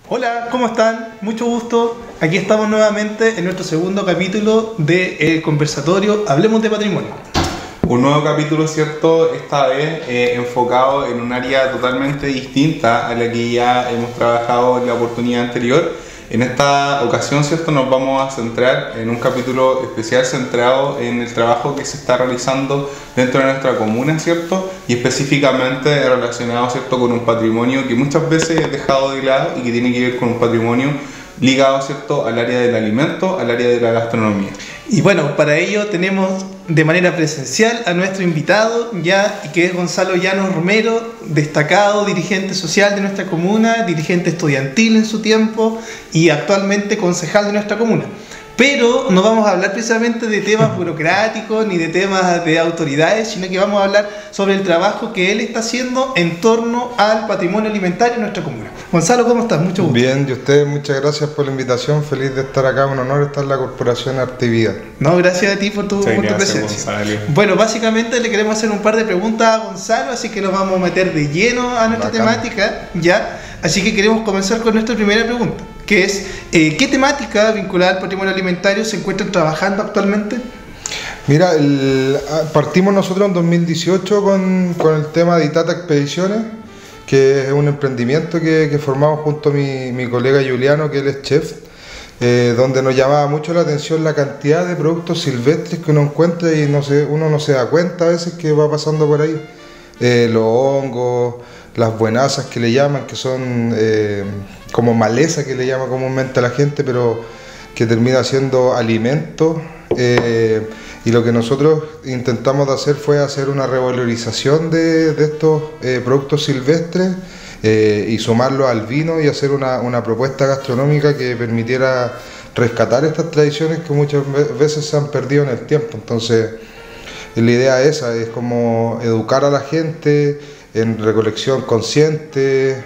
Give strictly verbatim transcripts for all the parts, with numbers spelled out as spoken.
Hola, ¿cómo están? Mucho gusto. Aquí estamos nuevamente en nuestro segundo capítulo de El Conversatorio Hablemos de Patrimonio. Un nuevo capítulo, ¿cierto? Esta vez eh, enfocado en un área totalmente distinta a la que ya hemos trabajado en la oportunidad anterior. En esta ocasión, ¿cierto? Nos vamos a centrar en un capítulo especial centrado en el trabajo que se está realizando dentro de nuestra comuna, ¿cierto? Y específicamente relacionado, ¿cierto? Con un patrimonio que muchas veces es dejado de lado y que tiene que ver con un patrimonio ligado, ¿cierto? Al área del alimento, al área de la gastronomía. Y bueno, para ello tenemos de manera presencial a nuestro invitado, ya que es Gonzalo Llanos Romero, destacado dirigente social de nuestra comuna, dirigente estudiantil en su tiempo y actualmente concejal de nuestra comuna. Pero no vamos a hablar precisamente de temas burocráticos ni de temas de autoridades, sino que vamos a hablar sobre el trabajo que él está haciendo en torno al patrimonio alimentario en nuestra comuna. Gonzalo, ¿cómo estás? Mucho gusto. Bien, y ustedes, muchas gracias por la invitación. Feliz de estar acá, un honor estar en la Corporación Artivida. No, gracias a ti por tu, Sí, por tu gracias, presencia. Gonzalo. Bueno, básicamente le queremos hacer un par de preguntas a Gonzalo, así que nos vamos a meter de lleno a nuestra Bacán. temática, ¿ya? Así que queremos comenzar con nuestra primera pregunta, que es, eh, ¿qué temática vinculada al patrimonio alimentario se encuentran trabajando actualmente? Mira, el, partimos nosotros en dos mil dieciocho con, con el tema de Itata Expediciones, que es un emprendimiento que, que formamos junto a mi, mi colega Juliano, que él es chef, eh, donde nos llamaba mucho la atención la cantidad de productos silvestres que uno encuentra y no se, uno no se da cuenta a veces que va pasando por ahí. Eh, los hongos, las buenazas que le llaman, que son eh, como maleza que le llama comúnmente a la gente, pero que termina siendo alimento. Eh, y lo que nosotros intentamos de hacer fue hacer una revalorización de, de estos eh, productos silvestres eh, y sumarlo al vino y hacer una, una propuesta gastronómica que permitiera rescatar estas tradiciones que muchas veces se han perdido en el tiempo. Entonces, la idea esa es como educar a la gente en recolección consciente,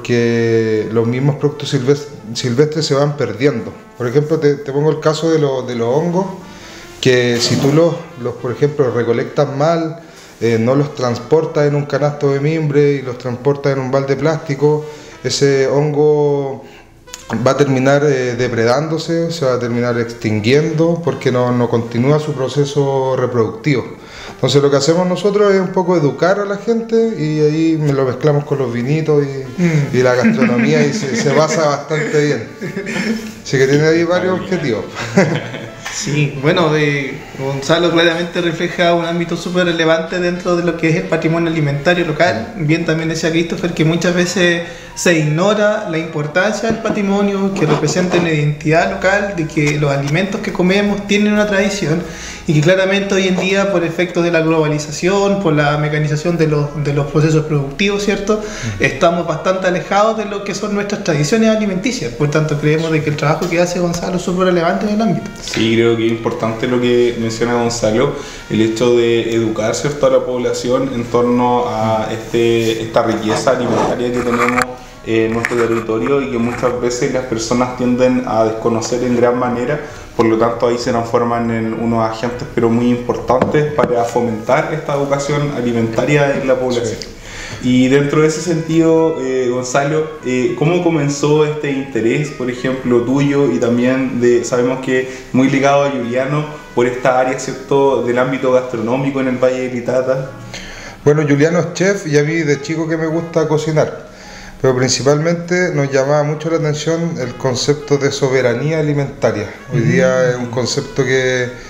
porque los mismos productos silvestres, silvestres se van perdiendo. Por ejemplo, te, te pongo el caso de, lo, de los hongos, que si tú los, los por ejemplo, recolectas mal, eh, no los transportas en un canasto de mimbre y los transportas en un balde plástico, ese hongo va a terminar eh, depredándose, se va a terminar extinguiendo porque no, no continúa su proceso reproductivo. Entonces lo que hacemos nosotros es un poco educar a la gente y ahí me lo mezclamos con los vinitos y, y la gastronomía y se, se basa bastante bien. Así que tiene ahí varios objetivos. Sí, bueno, eh, Gonzalo claramente refleja un ámbito súper relevante dentro de lo que es el patrimonio alimentario local. Bien también decía Christopher que muchas veces se ignora la importancia del patrimonio, que representa una identidad local, de que los alimentos que comemos tienen una tradición y que claramente hoy en día, por efecto de la globalización, por la mecanización de los, de los procesos productivos, ¿cierto? Uh-huh. Estamos bastante alejados de lo que son nuestras tradiciones alimenticias. Por tanto, creemos de que el trabajo que hace Gonzalo es súper relevante en el ámbito. Sí, creo que es importante lo que menciona Gonzalo, el hecho de educar, ¿cierto?, a la población en torno a este, esta riqueza alimentaria que tenemos en nuestro territorio y que muchas veces las personas tienden a desconocer en gran manera. Por lo tanto, ahí se transforman en unos agentes pero muy importantes para fomentar esta educación alimentaria en la población. Sí. Y dentro de ese sentido, eh, Gonzalo, eh, ¿cómo comenzó este interés, por ejemplo, tuyo y también de, sabemos que muy ligado a Juliano, por esta área, ¿cierto?, del ámbito gastronómico en el Valle del Itata? Bueno, Juliano es chef y a mí de chico que me gusta cocinar, pero principalmente nos llamaba mucho la atención el concepto de soberanía alimentaria. Hoy mm. día es un concepto que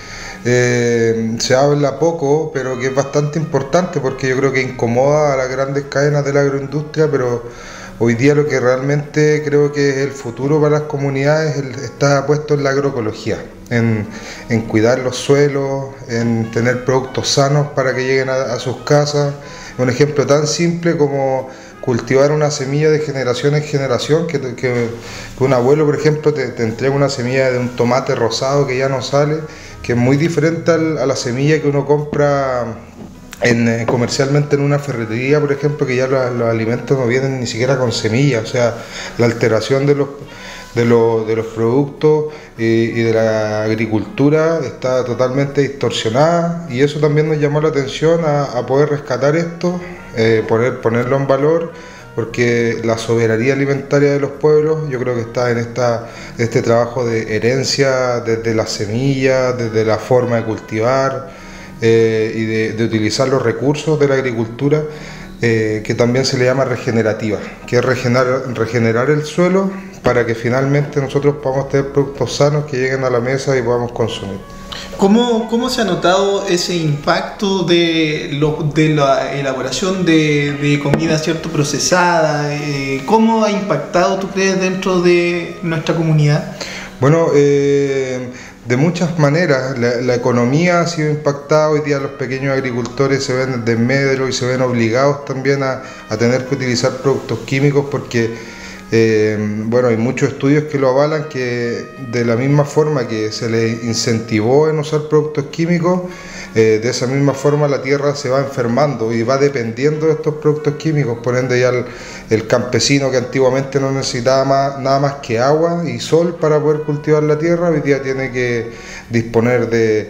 Eh, se habla poco, pero que es bastante importante porque yo creo que incomoda a las grandes cadenas de la agroindustria, pero hoy día lo que realmente creo que es el futuro para las comunidades el, está puesto en la agroecología, en, en cuidar los suelos, en tener productos sanos para que lleguen a, a sus casas. Un ejemplo tan simple como cultivar una semilla de generación en generación, que, que, que un abuelo, por ejemplo, te, te entrega una semilla de un tomate rosado que ya no sale, que es muy diferente al, a la semilla que uno compra en, eh, comercialmente en una ferretería, por ejemplo, que ya los, los alimentos no vienen ni siquiera con semillas. O sea, la alteración de los, de los, de los productos y, y de la agricultura está totalmente distorsionada, y eso también nos llamó la atención a, a poder rescatar esto, eh, poner, ponerlo en valor, porque la soberanía alimentaria de los pueblos yo creo que está en esta, este trabajo de herencia desde las semillas, desde la forma de cultivar eh, y de, de utilizar los recursos de la agricultura, eh, que también se le llama regenerativa, que es regenerar, regenerar el suelo para que finalmente nosotros podamos tener productos sanos que lleguen a la mesa y podamos consumir. ¿Cómo, ¿Cómo se ha notado ese impacto de, lo, de la elaboración de, de comida, cierto, procesada? Eh, ¿Cómo ha impactado, tú crees, dentro de nuestra comunidad? Bueno, eh, de muchas maneras. La, la economía ha sido impactada. Hoy día los pequeños agricultores se ven en desmedro y se ven obligados también a, a tener que utilizar productos químicos porque Eh, bueno, hay muchos estudios que lo avalan, que de la misma forma que se les incentivó en usar productos químicos, eh, de esa misma forma la tierra se va enfermando y va dependiendo de estos productos químicos. Por ende ya el, el campesino que antiguamente no necesitaba más, nada más que agua y sol para poder cultivar la tierra, hoy día tiene que disponer de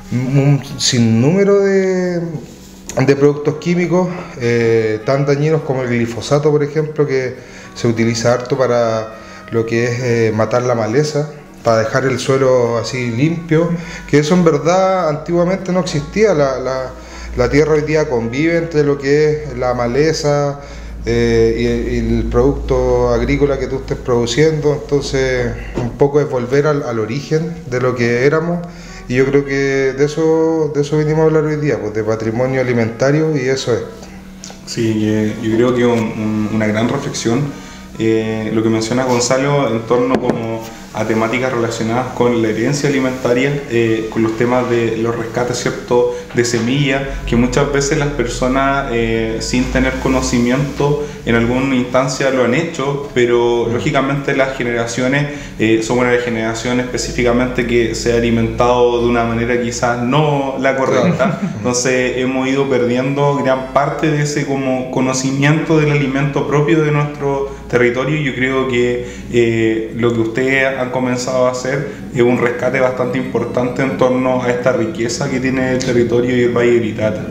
un sinnúmero de de productos químicos eh, tan dañinos como el glifosato, por ejemplo, que se utiliza harto para lo que es eh, matar la maleza, para dejar el suelo así limpio, que eso en verdad antiguamente no existía. La, la, la tierra hoy día convive entre lo que es la maleza eh, y, y el producto agrícola que tú estés produciendo, entonces un poco es volver al, al origen de lo que éramos. Y yo creo que de eso, de eso vinimos a hablar hoy día, pues de patrimonio alimentario, y eso es. Sí, eh, yo creo que un, un, una gran reflexión, eh, lo que menciona Gonzalo en torno como a temáticas relacionadas con la herencia alimentaria, eh, con los temas de los rescates, ¿cierto?, de semillas, que muchas veces las personas eh, sin tener conocimiento en alguna instancia lo han hecho, pero lógicamente las generaciones eh, son una generación específicamente que se ha alimentado de una manera quizás no la correcta, entonces hemos ido perdiendo gran parte de ese como conocimiento del alimento propio de nuestro territorio. Yo creo que eh, lo que ustedes han comenzado a hacer es un rescate bastante importante en torno a esta riqueza que tiene el territorio y el Valle del Itata.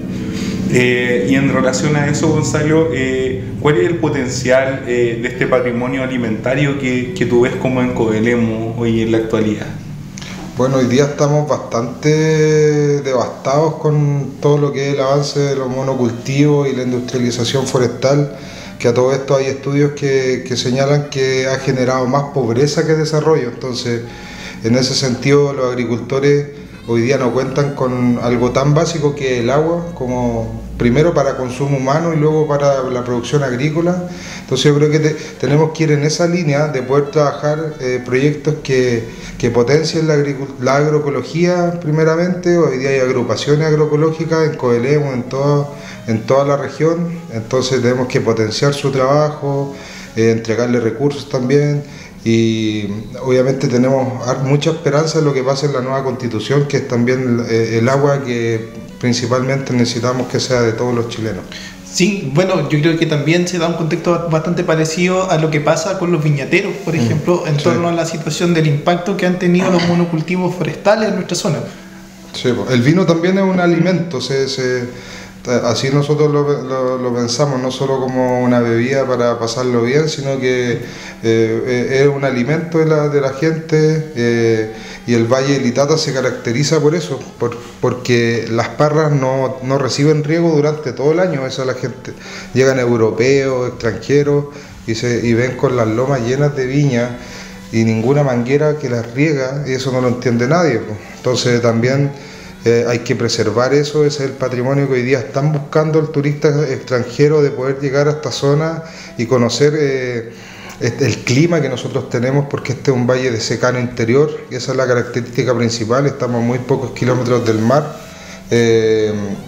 Eh, y en relación a eso, Gonzalo, eh, ¿cuál es el potencial eh, de este patrimonio alimentario que, que tú ves como en Codelemo hoy en la actualidad? Bueno, hoy día estamos bastante devastados con todo lo que es el avance de los monocultivos y la industrialización forestal, que a todo esto hay estudios que, que señalan que ha generado más pobreza que desarrollo. Entonces, en ese sentido, los agricultores hoy día no cuentan con algo tan básico que el agua, como primero para consumo humano y luego para la producción agrícola. Entonces yo creo que te, tenemos que ir en esa línea de poder trabajar eh, proyectos que, que potencien la, la agroecología primeramente. Hoy día hay agrupaciones agroecológicas en Codelemo, en, todo, en toda la región, entonces tenemos que potenciar su trabajo, eh, entregarle recursos también. Y obviamente tenemos mucha esperanza en lo que pasa en la nueva constitución, que es también el agua que principalmente necesitamos que sea de todos los chilenos. Sí, bueno, yo creo que también se da un contexto bastante parecido a lo que pasa con los viñateros, por ejemplo, mm, en sí. torno a la situación del impacto que han tenido los monocultivos forestales en nuestra zona. Sí, el vino también es un alimento, se... se así nosotros lo, lo, lo pensamos, no solo como una bebida para pasarlo bien, sino que eh, es un alimento de la, de la gente, eh, y el Valle del Itata se caracteriza por eso, por, porque las parras no, no reciben riego durante todo el año. Eso la gente, llegan europeos, extranjeros, y, se, y ven con las lomas llenas de viña y ninguna manguera que las riega, y eso no lo entiende nadie. Entonces también Eh, hay que preservar eso, ese es el patrimonio que hoy día están buscando el turista extranjero, de poder llegar a esta zona y conocer eh, este, el clima que nosotros tenemos, porque este es un valle de secano interior, y esa es la característica principal. Estamos a muy pocos kilómetros del mar, eh,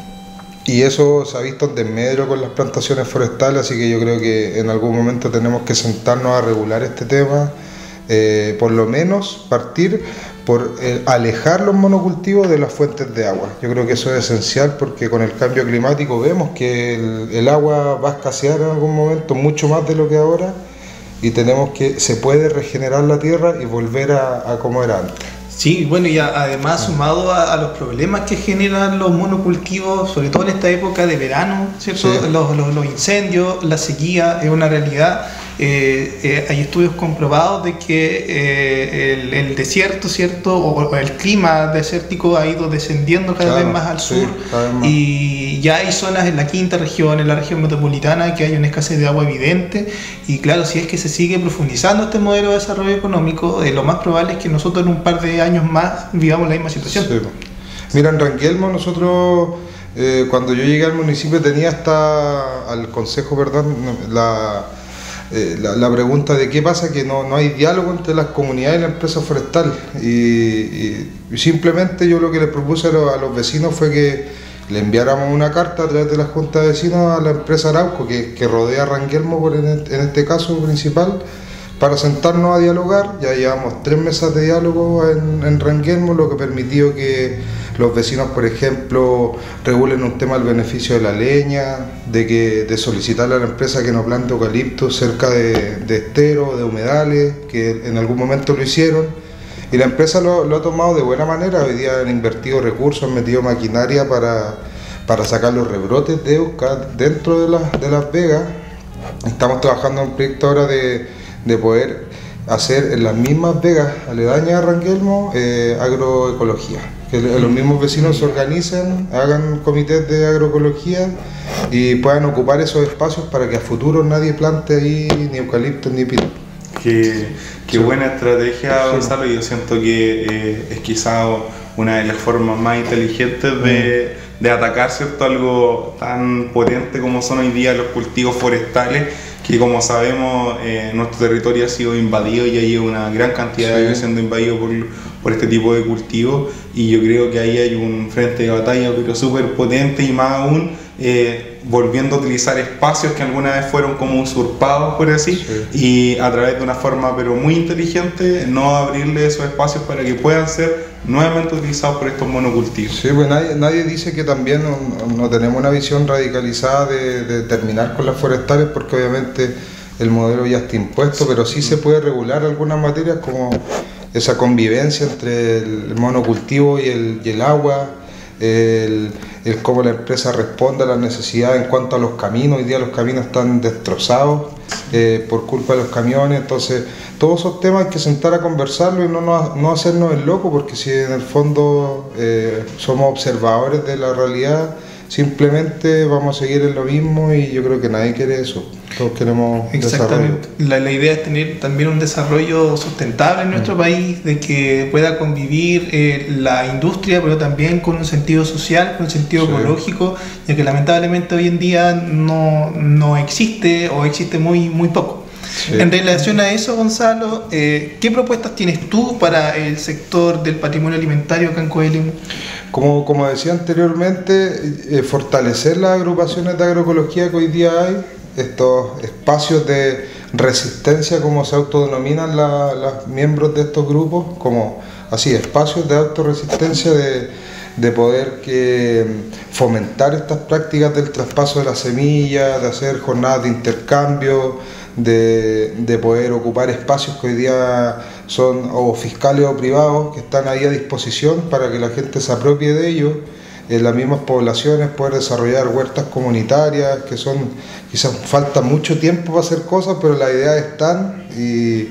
y eso se ha visto en desmedro con las plantaciones forestales, así que yo creo que en algún momento tenemos que sentarnos a regular este tema, eh, por lo menos partir por eh, alejar los monocultivos de las fuentes de agua. Yo creo que eso es esencial, porque con el cambio climático vemos que el, el agua va a escasear en algún momento, mucho más de lo que ahora, y tenemos que, se puede regenerar la tierra y volver a, a como era antes. Sí, bueno, y a- además sumado a, a los problemas que generan los monocultivos, sobre todo en esta época de verano, ¿cierto? Sí. Los, los- los incendios, la sequía, es una realidad. Eh, eh, hay estudios comprobados de que eh, el, el desierto, ¿cierto? O, o el clima desértico ha ido descendiendo cada Claro, vez más al sí, sur, cada vez más. y ya hay zonas en la quinta región, en la región metropolitana, que hay una escasez de agua evidente. Y claro, si es que se sigue profundizando este modelo de desarrollo económico, eh, lo más probable es que nosotros en un par de años más vivamos la misma situación. Sí. Mira, en Ranquelmo nosotros, eh, cuando yo llegué al municipio tenía hasta, al consejo, perdón, la, eh, la, la pregunta de qué pasa que no, no hay diálogo entre las comunidades y la empresa forestal. Y, y- y simplemente yo lo que les propuse a los, a los vecinos fue que le enviáramos una carta a través de la Junta de Vecinos a la empresa Arauco, que, que rodea a Ranquelmo por en, en este caso principal, para sentarnos a dialogar. Ya llevamos tres mesas de diálogo en, en Ranquelmo, lo que permitió que los vecinos, por ejemplo, regulen un tema del beneficio de la leña, de que de solicitarle a la empresa que no plante eucaliptos cerca de, de esteros, de humedales, que en algún momento lo hicieron. Y la empresa lo, lo ha tomado de buena manera. Hoy día han invertido recursos, han metido maquinaria para, para sacar los rebrotes de euca dentro de, las de Las Vegas. Estamos trabajando en un proyecto ahora de, de poder hacer en las mismas vegas aledañas a Ranquelmo eh, agroecología. Que los mismos vecinos se organicen, hagan comités de agroecología y puedan ocupar esos espacios para que a futuro nadie plante ahí ni eucaliptos ni pino. Qué, qué Sí. buena estrategia, Sí. Gonzalo. Yo siento que eh, es quizá una de las formas más inteligentes de, de atacar, ¿cierto?, algo tan potente como son hoy día los cultivos forestales, que como sabemos eh, nuestro territorio ha sido invadido y hay una gran cantidad de Sí. años siendo invadido por, por este tipo de cultivos, y yo creo que ahí hay un frente de batalla pero súper potente, y más aún eh, volviendo a utilizar espacios que alguna vez fueron como usurpados, por así, Sí. y a través de una forma pero muy inteligente no abrirle esos espacios para que puedan ser nuevamente utilizados por estos monocultivos. Sí, pues nadie, nadie dice que también no, no tenemos una visión radicalizada de, de terminar con las forestales, porque obviamente el modelo ya está impuesto, pero sí se puede regular algunas materias como esa convivencia entre el monocultivo y el, y el agua, el, el cómo la empresa responde a las necesidades en cuanto a los caminos. Hoy día los caminos están destrozados eh, por culpa de los camiones. Entonces todos esos temas hay que sentar a conversarlo y no, no, no hacernos el loco, porque si en el fondo eh, somos observadores de la realidad, simplemente vamos a seguir en lo mismo, y yo creo que nadie quiere eso. Todos queremos Exactamente. La, la idea es tener también un desarrollo sustentable en nuestro Mm. país, de que pueda convivir eh, la industria, pero también con un sentido social, con un sentido Sí. ecológico, ya que lamentablemente hoy en día no, no existe, o existe muy, muy poco. Sí. En relación a eso, Gonzalo, eh, ¿qué propuestas tienes tú para el sector del patrimonio alimentario acá en Coelemu? Como, como decía anteriormente, eh, fortalecer las agrupaciones de agroecología que hoy día hay, estos espacios de resistencia, como se autodenominan la- los miembros de estos grupos, como así, espacios de autorresistencia, de, de poder que, fomentar estas prácticas del traspaso de la semilla, de hacer jornadas de intercambio, de, de poder ocupar espacios que hoy día son o fiscales o privados, que están ahí a disposición para que la gente se apropie de ellos. En las mismas poblaciones poder desarrollar huertas comunitarias, que son, quizás falta mucho tiempo para hacer cosas, pero las ideas están, y,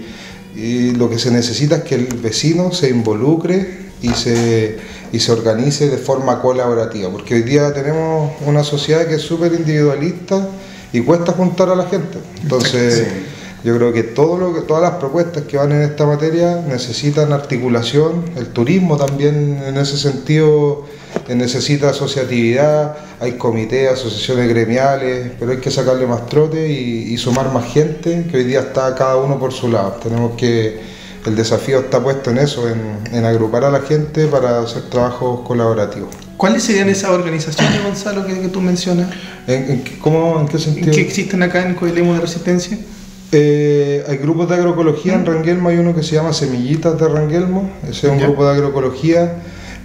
y lo que se necesita es que el vecino se involucre y se, y se organice de forma colaborativa, porque hoy día tenemos una sociedad que es súper individualista y cuesta juntar a la gente. Entonces, Sí. yo creo que, todo lo que todas las propuestas que van en esta materia necesitan articulación. El turismo también, en ese sentido, eh, necesita asociatividad. Hay comités, asociaciones gremiales, pero hay que sacarle más trote y, y sumar más gente, que hoy día está cada uno por su lado. Tenemos que, el desafío está puesto en eso, en, en agrupar a la gente para hacer trabajos colaborativos. ¿Cuáles serían esas organizaciones, Gonzalo, que, que tú mencionas, ¿En, en qué- cómo, ¿En qué sentido? que existen acá en Coelemu de Resistencia? Eh, hay grupos de agroecología en Ranquelmo, hay uno que se llama Semillitas de Ranquelmo, ese es un Ya. grupo de agroecología.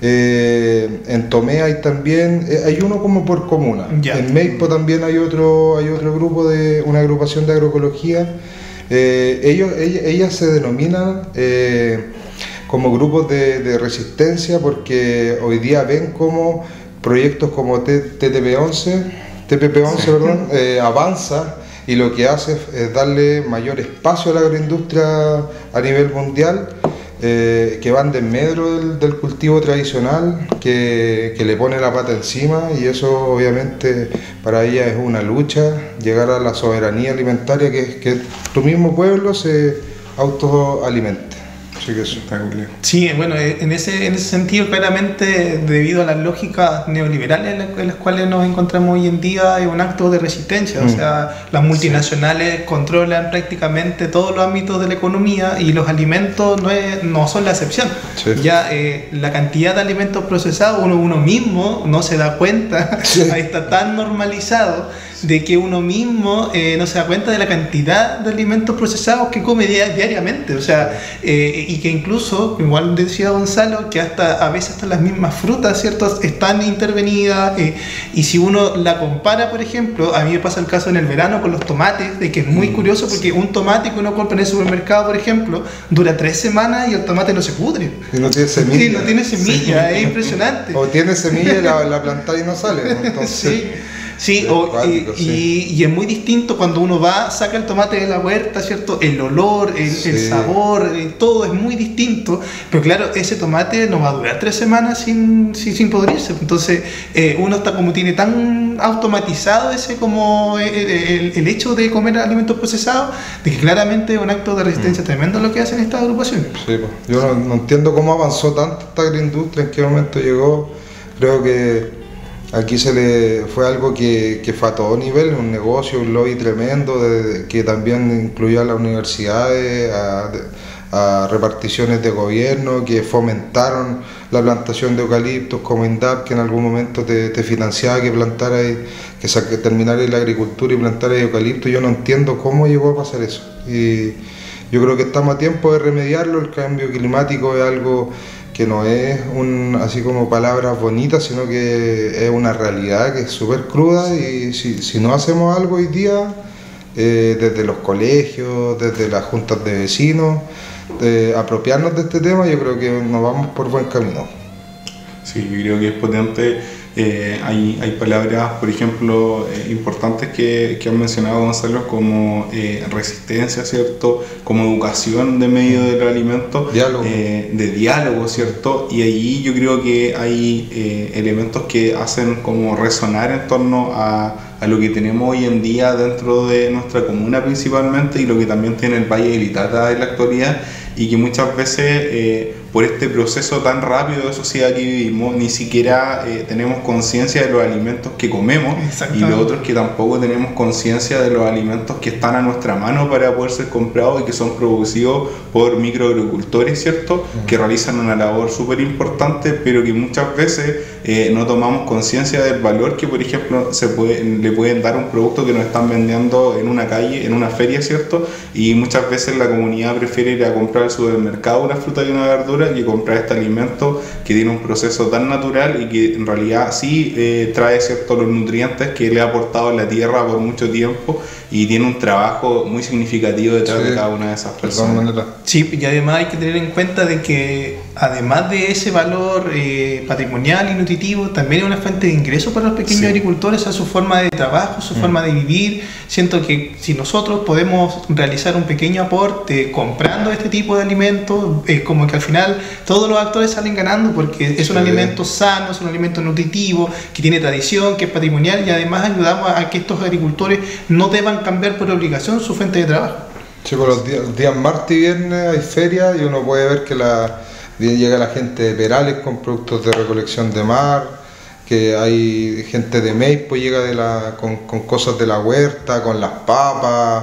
Eh, en Tomé hay también, eh, hay uno como por comuna. Ya. En Meipo también hay otro, hay otro grupo de una agrupación de agroecología. Eh, ellos, ella- ellas se denominan eh, como grupos de, de resistencia, porque hoy día ven como proyectos como T T P once, T P P once, perdón, eh, avanza y lo que hace es darle mayor espacio a la agroindustria a nivel mundial. Eh, que van de medro del, del cultivo tradicional, que, que le pone la pata encima, y eso obviamente para ella es una lucha, llegar a la soberanía alimentaria, que, que tu mismo pueblo se autoalimente. Así que eso está muy bien. Sí, bueno, en ese, en ese sentido, claramente, debido a las lógicas neoliberales en las, en las cuales nos encontramos hoy en día, es un acto de resistencia. Mm. O sea, las multinacionales sí. controlan prácticamente todos los ámbitos de la economía, y los alimentos no, es, no son la excepción. Sí. Ya eh, la cantidad de alimentos procesados, uno, uno mismo no se da cuenta, sí. ahí está tan normalizado, de que uno mismo eh, no se da cuenta de la cantidad de alimentos procesados que come diariamente. O sea, eh, y que incluso, igual decía Gonzalo, que hasta a veces hasta las mismas frutas, ¿cierto?, están intervenidas, eh, y si uno la compara, por ejemplo, a mí me pasa el caso en el verano con los tomates, de que es muy curioso, porque un tomate que uno compra en el supermercado, por ejemplo, dura tres semanas y el tomate no se pudre. Y no tiene semilla. Sí, no tiene semilla, sí. Es impresionante. O tiene semilla y la, la planta y no sale, ¿no? Entonces, sí. Sí, o, acuático, y, sí. Y, y es muy distinto cuando uno va, saca el tomate de la huerta, ¿cierto? El olor, el, sí. el sabor, el, todo es muy distinto. Pero claro, ese tomate no va a durar tres semanas sin, sin, sin podrirse. Entonces, eh, uno está como tiene tan automatizado ese como el, el, el hecho de comer alimentos procesados, de que claramente es un acto de resistencia mm. tremendo lo que hacen estas agrupaciones. Sí, pues, yo no, no entiendo cómo avanzó tanto esta agroindustria, en qué momento llegó. Creo que aquí se le fue algo que, que fue a todo nivel, un negocio, un lobby tremendo, de, de, que también incluía a las universidades, a, a reparticiones de gobierno, que fomentaron la plantación de eucaliptos, como INDAP, que en algún momento te, te financiaba que plantara, que, que terminara la agricultura y plantara eucalipto. Yo no entiendo cómo llegó a pasar eso. Y yo creo que estamos a tiempo de remediarlo. El cambio climático es algo que no es un, así como palabras bonitas, sino que es una realidad que es súper cruda, y si, si no hacemos algo hoy día, eh, desde los colegios, desde las juntas de vecinos, de apropiarnos de este tema, yo creo que nos vamos por buen camino. Sí, yo creo que es potente. Eh, hay, hay palabras, por ejemplo, eh, importantes que, que han mencionado Gonzalo, como eh, resistencia, ¿cierto?, como educación de medio del alimento, diálogo. Eh, de diálogo, ¿cierto? Y ahí yo creo que hay eh, elementos que hacen como resonar en torno a, a lo que tenemos hoy en día dentro de nuestra comuna principalmente, y lo que también tiene el Valle del Itata en la actualidad, y que muchas veces eh, por este proceso tan rápido de sociedad que vivimos, ni siquiera eh, tenemos conciencia de los alimentos que comemos, y lo otro es que tampoco tenemos conciencia de los alimentos que están a nuestra mano para poder ser comprados y que son producidos por microagricultores, ¿cierto? Uh-huh. Que realizan una labor súper importante, pero que muchas veces eh, no tomamos conciencia del valor que, por ejemplo, se puede, le pueden dar un producto que nos están vendiendo en una calle, en una feria, ¿cierto? Y muchas veces la comunidad prefiere ir a comprar al supermercado una fruta y una verdura que comprar este alimento que tiene un proceso tan natural y que en realidad sí eh, trae ciertos los nutrientes que le ha aportado la tierra por mucho tiempo, y tiene un trabajo muy significativo detrás sí, de cada una de esas personas. Sí, y además hay que tener en cuenta de que además de ese valor eh, patrimonial y nutritivo, también es una fuente de ingresos para los pequeños sí. agricultores, a su forma de trabajo, su mm. forma de vivir. Siento que si nosotros podemos realizar un pequeño aporte comprando este tipo de alimentos, es como que al final todos los actores salen ganando, porque es un sí. alimento sano, es un alimento nutritivo, que tiene tradición, que es patrimonial, y además ayudamos a que estos agricultores no deban cambiar por obligación su fuente de trabajo. Sí, por los días, días martes y viernes hay ferias, y uno puede ver que la, llega la gente de Perales con productos de recolección de mar, que hay gente de Maipo llega de la, con, con cosas de la huerta, con las papas.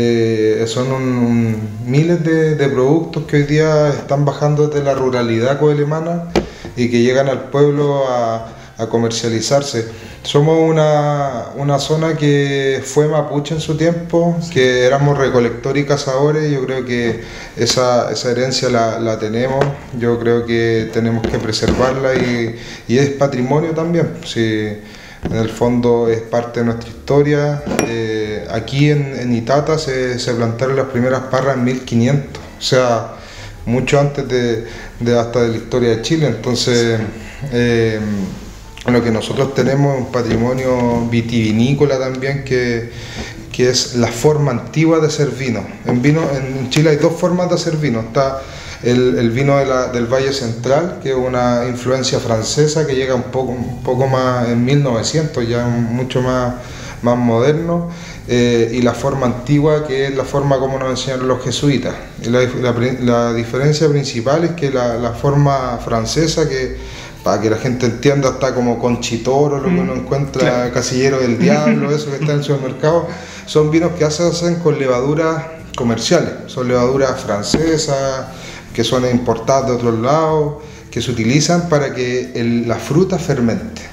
Eh, son un, un, miles de, de productos que hoy día están bajando desde la ruralidad coelemana y que llegan al pueblo a, a comercializarse. Somos una, una zona que fue mapuche en su tiempo, que éramos recolectores y cazadores. Yo creo que esa, esa herencia la, la tenemos, yo creo que tenemos que preservarla, y, y es patrimonio también. Sí, en el fondo es parte de nuestra historia. Eh, aquí en, en Itata se, se plantaron las primeras parras en mil quinientos, o sea, mucho antes de, de hasta de la historia de Chile. Entonces, eh, lo que nosotros tenemos es un patrimonio vitivinícola también que, que es la forma antigua de hacer vino. En vino, en Chile hay dos formas de hacer vino. Está el, el vino de la, del Valle Central, que es una influencia francesa que llega un poco, un poco más en mil novecientos, ya mucho más, más moderno. Eh, y la forma antigua, que es la forma como nos enseñaron los jesuitas. Y la, la, la diferencia principal es que la, la forma francesa, que para que la gente entienda, está como Conchitoro, lo que uno encuentra, claro. Casillero del Diablo, eso que está en el supermercado, son vinos que se hacen con levaduras comerciales, son levaduras francesas, que son importadas de otros lados, que se utilizan para que el, la fruta fermente.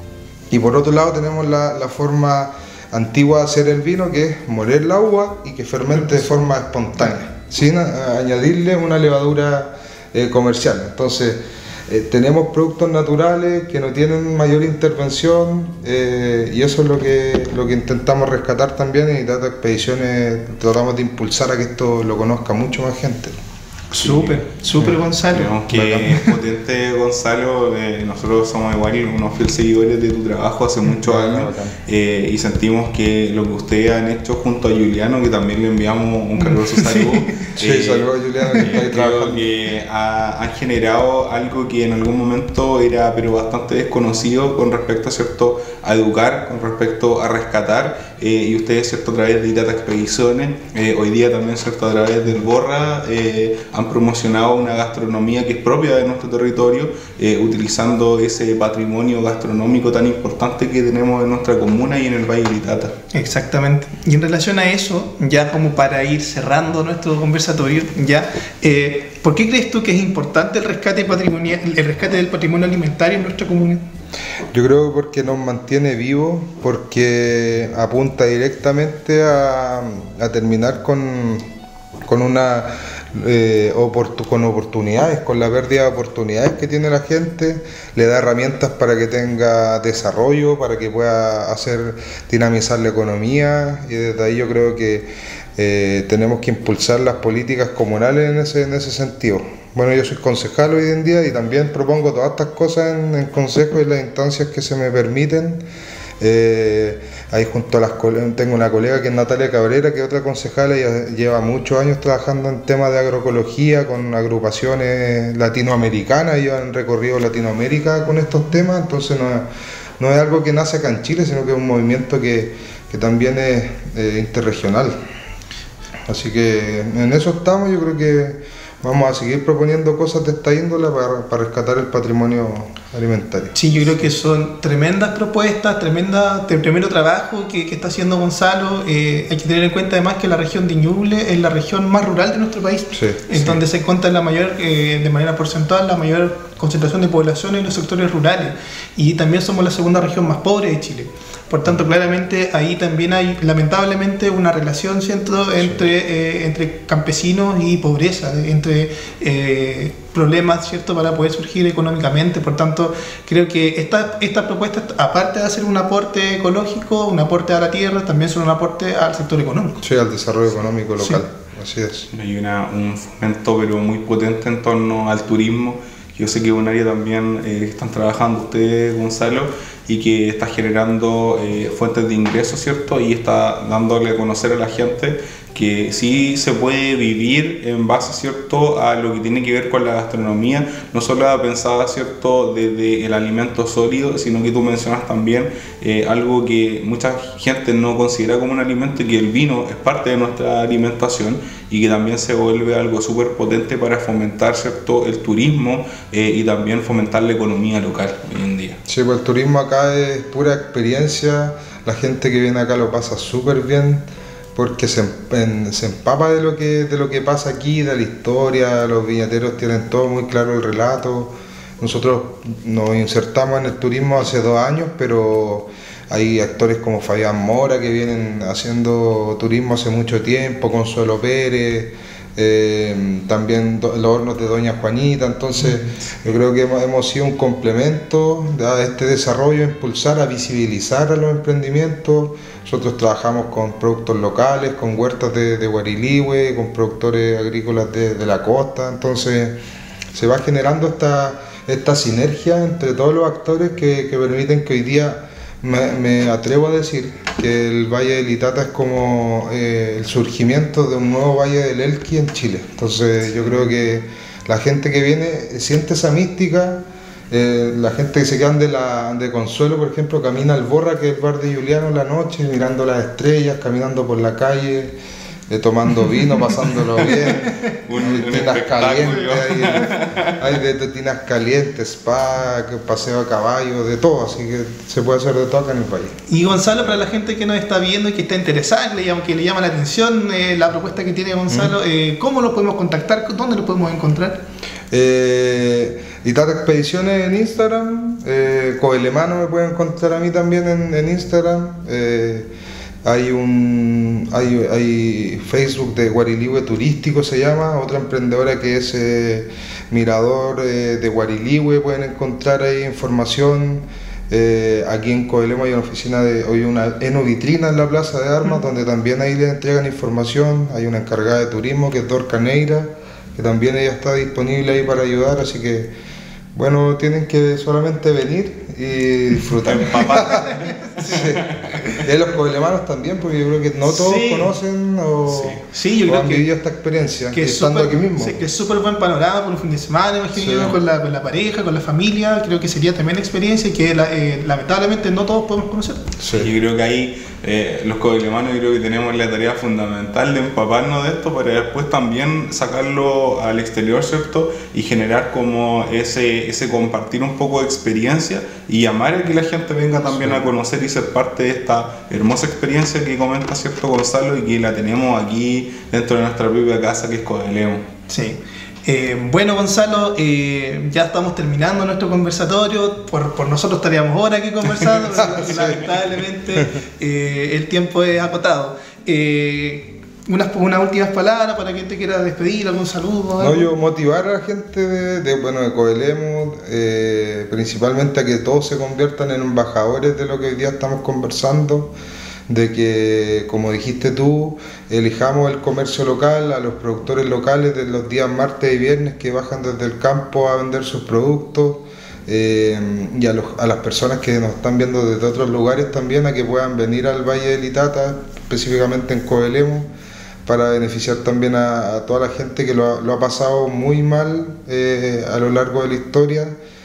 Y por otro lado tenemos la, la forma antigua de hacer el vino, que es moler la uva y que fermente de forma espontánea, sin a, añadirle una levadura eh, comercial. Entonces, eh, tenemos productos naturales que no tienen mayor intervención, eh, y eso es lo que, lo que intentamos rescatar también, y Ditata Expediciones tratamos de impulsar a que esto lo conozca mucho más gente. Súper, súper, Gonzalo. Digamos que es potente, Gonzalo. Eh, nosotros somos igual unos fieles seguidores de tu trabajo hace muchos años, eh, y sentimos que lo que ustedes han hecho junto a Juliano, que también le enviamos un caluroso saludo. Sí, eh, saludos a Juliano, que está ahí trabajando. Que ha, han generado algo que en algún momento era pero bastante desconocido con respecto a, cierto, a educar, con respecto a rescatar, eh, y ustedes, cierto, a través de Ditata Expediciones, eh, hoy día también, cierto, a través del Borra, eh, han promocionado una gastronomía que es propia de nuestro territorio, eh, utilizando ese patrimonio gastronómico tan importante que tenemos en nuestra comuna y en el Valle de Ditata. Exactamente. Y en relación a eso, ya como para ir cerrando nuestro conversatorio, ya, eh, ¿por qué crees tú que es importante el rescate patrimonial, el rescate del patrimonio alimentario en nuestra comuna? Yo creo que porque nos mantiene vivos, porque apunta directamente a, a terminar con, con una eh, oportun, con oportunidades, con la pérdida de oportunidades que tiene la gente, le da herramientas para que tenga desarrollo, para que pueda hacer dinamizar la economía, y desde ahí yo creo que eh, tenemos que impulsar las políticas comunales en ese, en ese sentido. Bueno, yo soy concejal hoy en día y también propongo todas estas cosas en, en consejos y las instancias que se me permiten. Eh, ahí junto a las tengo una colega que es Natalia Cabrera, que es otra concejala, y lleva muchos años trabajando en temas de agroecología con agrupaciones latinoamericanas, y han recorrido Latinoamérica con estos temas. Entonces no es, no es algo que nace acá en Chile, sino que es un movimiento que, que también es eh, interregional. Así que en eso estamos. Yo creo que vamos a seguir proponiendo cosas de esta índole para, para rescatar el patrimonio alimentario. Sí, yo creo que son tremendas propuestas, tremenda, tremendo trabajo que, que está haciendo Gonzalo. Eh, hay que tener en cuenta además que la región de Ñuble es la región más rural de nuestro país, sí, en sí. donde se cuenta la mayor, eh, de manera porcentual, la mayor concentración de población en los sectores rurales, y también somos la segunda región más pobre de Chile. Por tanto, claramente ahí también hay lamentablemente una relación, ¿cierto?, entre, eh, entre campesinos y pobreza, entre eh, problemas, ¿cierto?, para poder surgir económicamente. Por tanto, creo que esta, esta propuesta, aparte de hacer un aporte ecológico, un aporte a la tierra, también son un aporte al sector económico. Sí, al desarrollo económico local, sí. Así es. Hay una, un fomento pero muy potente en torno al turismo. Yo sé que es un área también eh, que están trabajando ustedes, Gonzalo, y que está generando eh, fuentes de ingresos, ¿cierto? Y está dándole a conocer a la gente que sí se puede vivir en base, ¿cierto?, a lo que tiene que ver con la gastronomía, no solo pensada, ¿cierto?, desde el alimento sólido, sino que tú mencionas también eh, algo que mucha gente no considera como un alimento, y que el vino es parte de nuestra alimentación, y que también se vuelve algo súper potente para fomentar, ¿cierto?, el turismo eh, y también fomentar la economía local hoy en día. Sí, pues el turismo acá es pura experiencia, la gente que viene acá lo pasa súper bien, porque se, en, se empapa de lo, que, de lo que pasa aquí, de la historia. Los viñateros tienen todo muy claro el relato. Nosotros nos insertamos en el turismo hace dos años, pero hay actores como Fabián Mora que vienen haciendo turismo hace mucho tiempo, Consuelo Pérez, eh, también do, los hornos de Doña Juanita. Entonces yo creo que hemos, hemos sido un complemento a este desarrollo, impulsar, a visibilizar a los emprendimientos. Nosotros trabajamos con productos locales, con huertas de, de Guariligüe, con productores agrícolas de, de la costa. Entonces se va generando esta, esta sinergia entre todos los actores que, que permiten que hoy día me, me atrevo a decir que el Valle del Itata es como eh, el surgimiento de un nuevo Valle del Elqui en Chile. Entonces yo creo que la gente que viene siente esa mística. Eh, la gente que se quedan de, la, de Consuelo, por ejemplo, camina al Borra, que es el bar de Juliano, en la noche, mirando las estrellas, caminando por la calle, eh, tomando vino, pasándolo bien. Un, hay un tinas calientes, espectáculo. hay, hay de, de tinas calientes, spa, que- paseo a caballo, de todo, así que se puede hacer de todo acá en el país. Y Gonzalo, para la gente que nos está viendo y que está interesada, que le llama, que le llama la atención eh, la propuesta que tiene Gonzalo, eh, ¿cómo lo podemos contactar? ¿Dónde lo podemos encontrar? Eh, Itata Expediciones en Instagram, eh, Coelemano me pueden encontrar a mí también en, en Instagram. eh, hay un hay, hay Facebook de Guariligüe Turístico, se llama, otra emprendedora que es eh, Mirador eh, de Guariligüe, pueden encontrar ahí información. Eh, aquí en Coelemo hay una oficina de, hay una enovitrina en la Plaza de Armas, donde también ahí le entregan información. Hay una encargada de turismo que es Dorca Neira, que también ella está disponible ahí para ayudar, así que bueno, tienen que solamente venir y disfrutar. Sí. Y los coelemanos también, porque yo creo que no todos Sí. conocen o, Sí, yo o creo han que- vivido esta experiencia, Que es estando súper aquí mismo. sí, que es súper buen panorama por un fin de semana, imagino Sí. yo, con la, con la pareja, con la familia. Creo que sería también experiencia y que la- eh, lamentablemente no todos podemos conocer. Sí. Yo creo que ahí eh, los coelemanos, yo creo que tenemos la tarea fundamental de empaparnos de esto para después también sacarlo al exterior, ¿cierto? Y generar como ese, ese compartir un poco de experiencia y llamar a que la gente venga también Sí. a conocer y ser parte de esta hermosa experiencia que comenta, ¿cierto, Gonzalo? Y que la tenemos aquí dentro de nuestra propia casa, que es Coelemo. Sí. Eh, bueno, Gonzalo, eh, ya estamos terminando nuestro conversatorio. Por, por nosotros estaríamos horas aquí conversando, pero Sí. lamentablemente eh, el tiempo es acotado. Eh, unas, unas últimas palabras para quien te quiera despedir, algún saludo. No, algo. yo motivar a la gente de, de, bueno, de Coelemo, eh, principalmente a que todos se conviertan en embajadores de lo que hoy día estamos conversando, de que, como dijiste tú, elijamos el comercio local, a los productores locales de los días martes y viernes que bajan desde el campo a vender sus productos, eh, y a, los, a las personas que nos están viendo desde otros lugares también, a que puedan venir al Valle del Itata, específicamente en Coelemo, para beneficiar también a, a toda la gente que lo ha, lo ha pasado muy mal eh, a lo largo de la historia.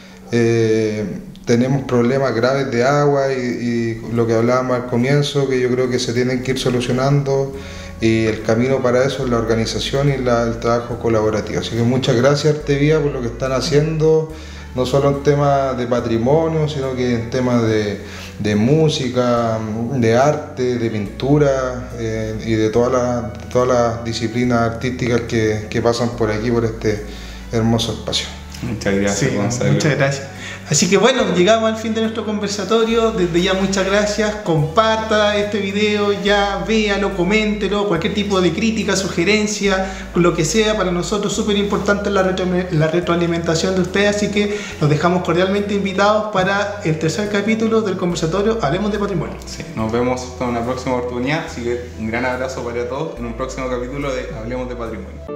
Eh, tenemos problemas graves de agua y, y lo que hablábamos al comienzo, que yo creo que se tienen que ir solucionando, y el camino para eso es la organización y la, el trabajo colaborativo. Así que muchas gracias, Artevía, por lo que están haciendo, no solo en temas de patrimonio, sino que en temas de, de música, de arte, de pintura, eh, y de todas las todas las disciplinas artísticas que, que pasan por aquí, por este hermoso espacio. Muchas gracias, Sí, Gonzalo. muchas gracias. Así que bueno, llegamos al fin de nuestro conversatorio. Desde ya muchas gracias. Comparta este video, ya véalo, coméntelo, cualquier tipo de crítica, sugerencia, lo que sea, para nosotros súper importante la, retro, la retroalimentación de ustedes. Así que los dejamos cordialmente invitados para el tercer capítulo del conversatorio Hablemos de Patrimonio. Sí, nos vemos hasta una próxima oportunidad, así que un gran abrazo para todos en un próximo capítulo de Hablemos de Patrimonio.